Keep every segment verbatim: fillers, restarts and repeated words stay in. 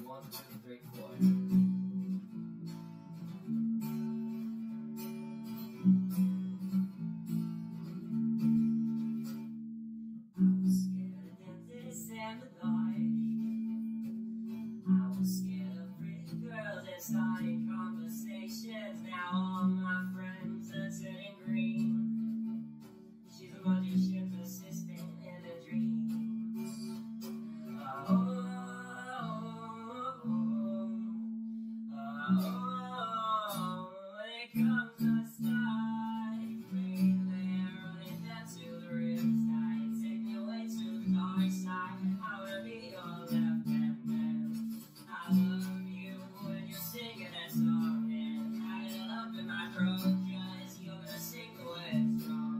one, two, three, four. I was scared of dentists and the dark. I was scared of pretty girls and starting conversations. Now all my friends are turning green. She's a magician's assistant in a dream. Oh, oh, oh, oh, oh, when it comes to start, bring the hair running down to the riptide. Take me away to the dark side. I wanna be your left hand man. I love you when you're singing that song, and I get it up in my throat, cause you're gonna sing the way it's wrong.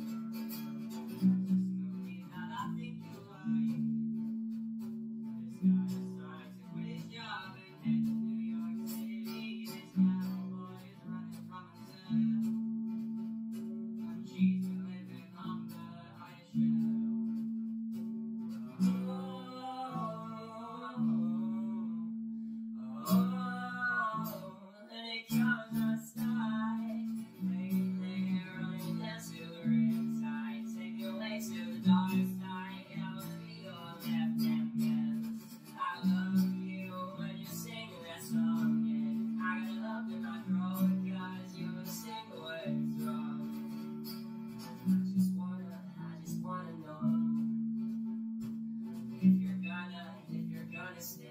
Stay. I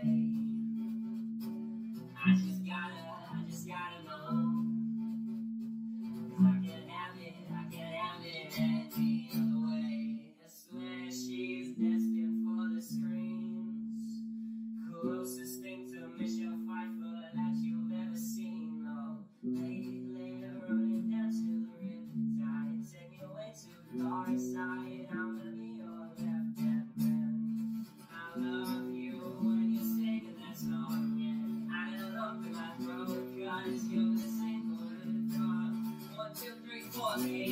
just gotta, I just gotta know. Cause I can't have it, I can't have it any other way. I swear she's destined for the screens. Closest thing to Michelle Pfeiffer that you've ever seen. Oh, lady later running down to the riptide. Take me away to the dark side. I'm gonna be your left hand man. I love you when you're singing that song, yeah. I got a lump in my throat, cause you're the single word. One, two, three, four,